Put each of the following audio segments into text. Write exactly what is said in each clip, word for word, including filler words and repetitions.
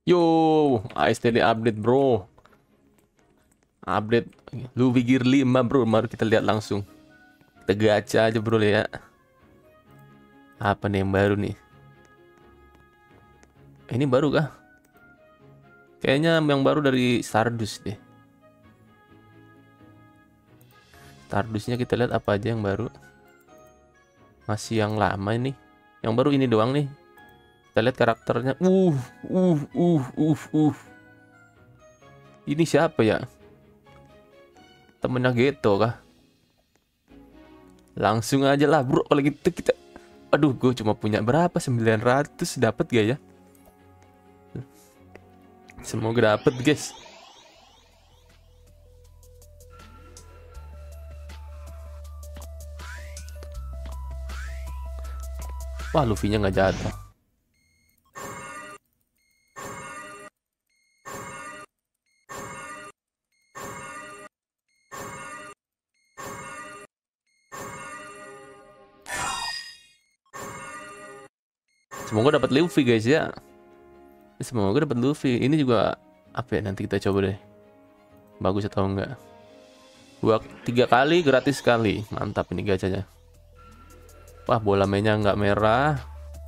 Yo, A S T L update bro. Update Luffy Gear lima bro. Mari kita lihat langsung. Kita gacha aja bro ya. Apa nih yang baru nih? Ini baru kah? Kayaknya yang baru dari Stardust deh. Stardustnya kita lihat apa aja yang baru. Masih yang lama ini. Yang baru ini doang nih. Kita lihat karakternya. Uh, uh, uh, uh, uh. Ini siapa ya? Temennya Geto kah? Langsung aja lah bro. Kalau gitu kita. Aduh, gue cuma punya berapa? sembilan ratus dapat gak ya? Semoga dapet guys. Wah, Luffy-nya nggak jatuh. Semoga dapat Luffy guys ya. Semoga dapat Luffy. Ini juga apa ya? Nanti kita coba deh. Bagus atau enggak? Dua, tiga kali gratis sekali. Mantap ini gacanya. Wah, bola mainnya nggak merah.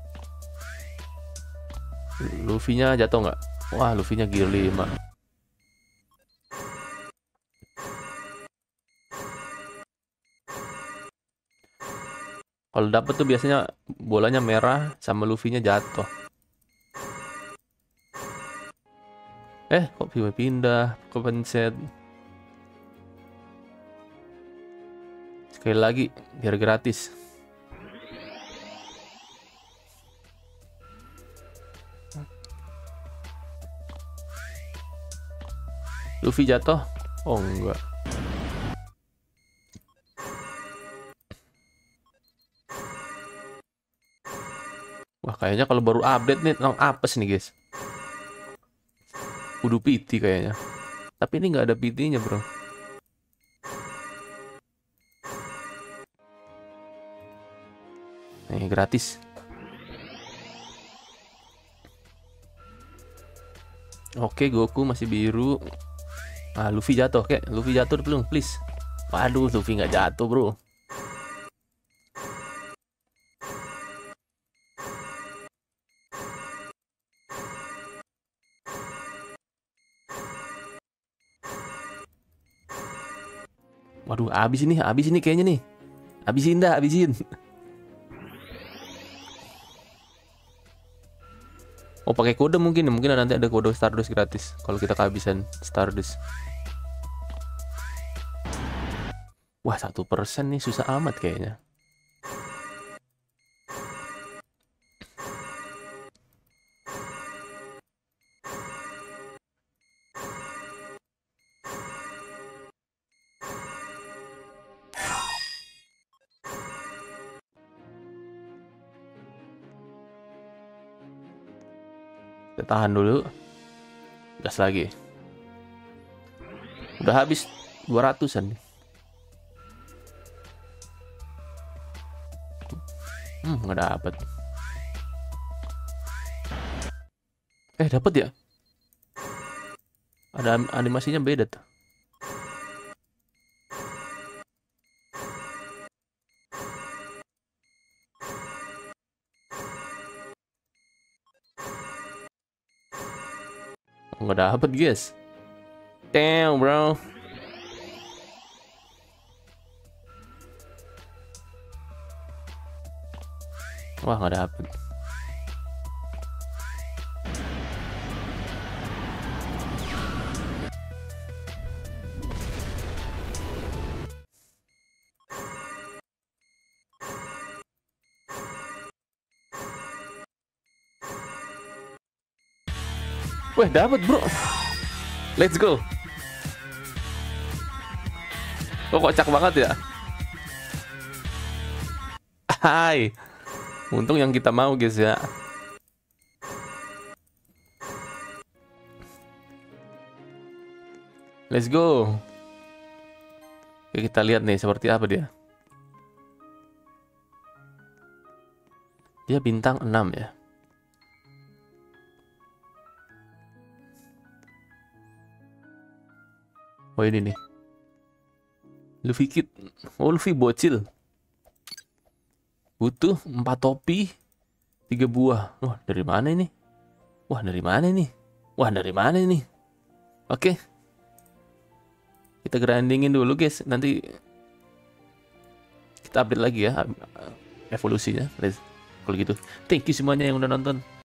Luffy-nya jatuh nggak? Wah, Luffy-nya gear lima. Kalau dapet tuh biasanya bolanya merah sama Luffy-nya jatuh. Eh, kok pindah ke pencet? Sekali lagi, biar gratis. Luffy jatuh? Oh enggak. Wah, kayaknya kalau baru update nih tentang apes nih guys. Kudu P T kayaknya. Tapi ini nggak ada P T-nya bro. Nih gratis. Oke, Goku masih biru. Ah, Luffy jatuh, kek. Luffy jatuh belum, please. Waduh, Luffy nggak jatuh, bro. Waduh, abis ini, abis ini kayaknya nih. Abisin dah, abisin. Oh, pakai kode mungkin, mungkin nanti ada kode Stardust gratis kalau kita kehabisan Stardust. Wah, satu persen nih susah amat kayaknya. Kita tahan dulu. Gas lagi. Udah habis dua ratusan nih. Hmm, nggak dapet. Eh, dapet ya? Ada animasinya beda tuh. Nggak dapet guys. Damn bro. Wah, nggak dapet. Wah, dapet bro. Let's go. Kok kocak banget ya? Hai. Untung yang kita mau guys ya. Let's go. Oke, kita lihat nih seperti apa dia. Dia bintang enam ya. Oh ini nih. Luffy Kid. Oh Luffy bocil. Butuh empat topi, tiga buah. Wah dari mana ini? Wah dari mana ini? Wah dari mana ini? Oke. Kita grindingin dulu guys. Nanti kita update lagi ya evolusinya. Kalau gitu. Thank you semuanya yang udah nonton.